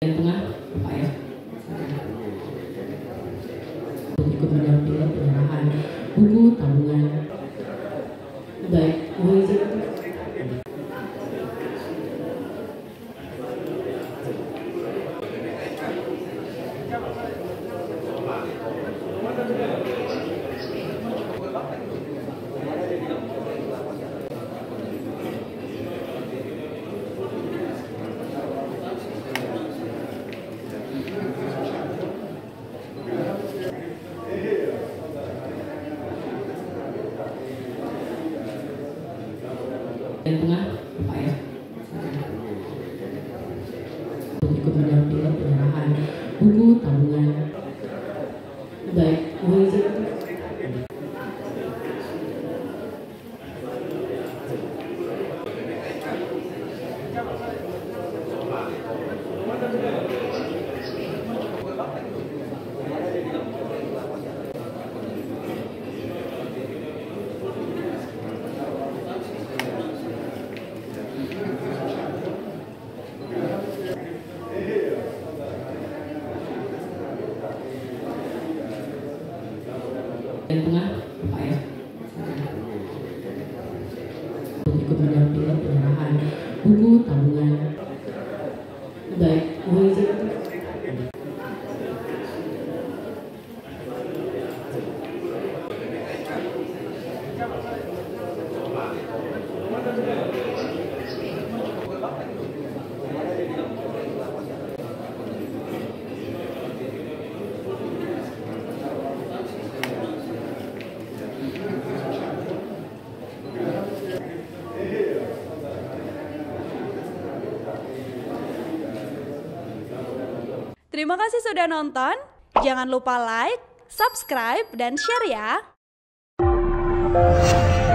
tengah, Pak ya. Untuk ikut mendampingi penyerahan buku tabungan. Baik, mohon izin. Yang tengah, Pak ya. Untuk ikut mendampingi penyerahan buku tabungan. Baik, mohon izin. Yang tengah, Pak ya. Untuk ikut mendampingi penyerahan buku tabungan. Baik, mohon izin. Terima kasih sudah nonton. Jangan lupa like, subscribe, dan share ya.